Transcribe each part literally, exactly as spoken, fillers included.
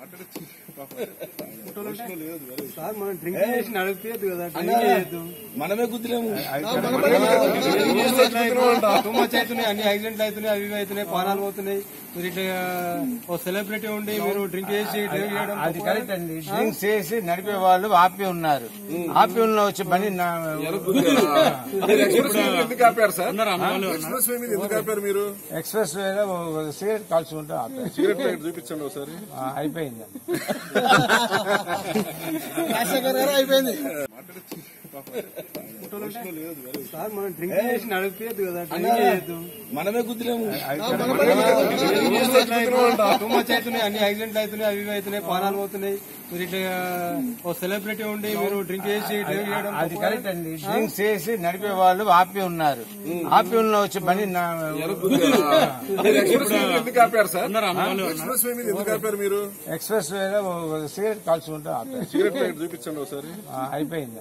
Sir మనం drink చేసి నడిపేయద్దు కదా, డ్రింక్ చేయొద్దు. మనమే గుద్దులేము. తుమ్మచ్చి అవుతున్నాయి, అన్ని యాక్సిడెంట్లు అవుతున్నాయి, అవి ఇవి అవుతున్నాయి, పానాలు పోతున్నాయి. మీరు ఇట్లా ఓ సెలబ్రిటీ ఉండి మీరు డ్రింక్ చేసి డ్రింక్ చేయడం అది కరెక్ట్ అండి. డ్రింక్ చేసి నడిపే వాళ్ళు ఆపి ఉన్నారు. ఆపి ఉన్న వచ్చి బండి ఎందుకు ఆపారు సార్? ఎక్స్ప్రెస్ వే మీద ఎందుకు ఆపారు మీరు? ఎక్స్ప్రెస్ వేలో సిగరెట్ కాల్చుకుంటూ ఆపారు. సిగరెట్ ప్యాకెట్ చూపించండి ఒకసారి. అయిపోయింది అయిపోయింది. సార్ మనం డ్రింక్ చేసి నడిపేయద్దు కదా, డ్రింక్ చేయొద్దు. మనమే గుద్దులేము. తుమ్మచ్చి అవుతున్నాయి, అన్ని యాక్సిడెంట్లు అవుతున్నాయి, అవి ఇవి అవుతున్నాయి, పానాలు పోతున్నాయి. మీరు ఇట్లా ఓ సెలబ్రిటీ ఉండి మీరు డ్రింక్ చేసి డ్రింక్ చేయడం అది కరెక్ట్ అండి. డ్రింక్ చేసి నడిపే వాళ్ళు ఆపి ఉన్నారు. ఆపి ఉన్న వచ్చి బండి ఎందుకు ఆపారు సార్? ఎక్స్ప్రెస్ వే మీద ఎందుకు ఆపారు మీరు? ఎక్స్ప్రెస్ వేలో సిగరెట్ కాల్చుకుంటూ ఆపారు. సిగరెట్ ప్యాకెట్ చూపించండి ఒకసారి. అయిపోయింది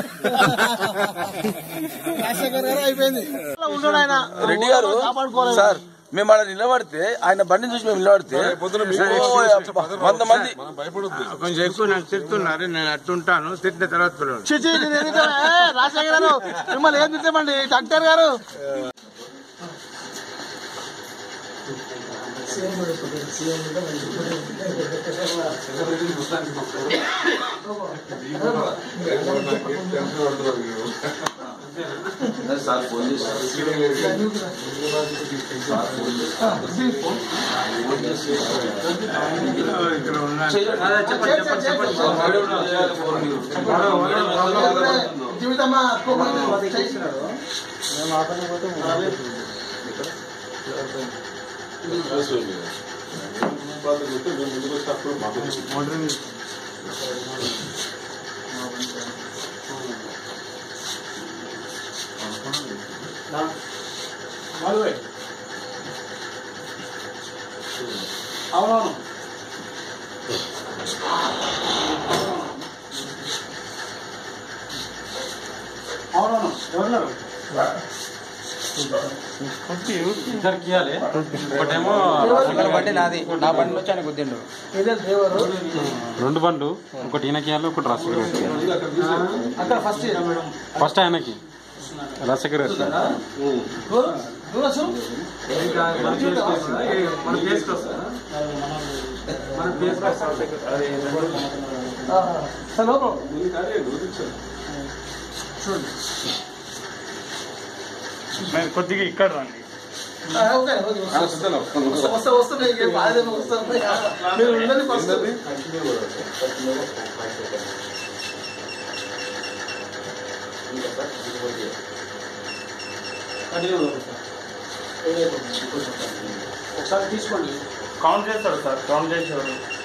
అయిపోయింది. రెడ్డి గారు సార్, మేము అలా నిలబడితే ఆయన బండిని చూసి మేము నిలబడితే వంద మంది కొంచెం ఎక్కువ నన్ను తిడుతున్నారు. నేను అట్టుంటాను, తిట్టిన తర్వాత రాజశేఖర్ గారు మిమ్మల్ని ఏం తిట్టమండి డాక్టర్ గారు. సార్ పోలీస్ జీవితమ్మా ముందుకు వచ్చినప్పుడు అవునవును అవునవును ఎవరున్నారు? ఇద్దరికి ఇవ్వాలి. ఒకటేమో బండి నాది, నా బండి వచ్చి ఆయన గుద్దిండు. రెండు బండ్లు, ఒకటి ఈయనకి ఇవ్వాలి, ఒకటి రాజశేఖర్ అక్కడ ఫస్ట్ ఫస్ట్ ఆయనకి రాజశేఖర్ కొద్దిగా ఇక్కడ రండి. వస్తా వస్తున్నాయి ఒకసారి తీసుకోండి. కౌంట్ చేస్తాడు సార్, కౌంట్ చేసేవాడు.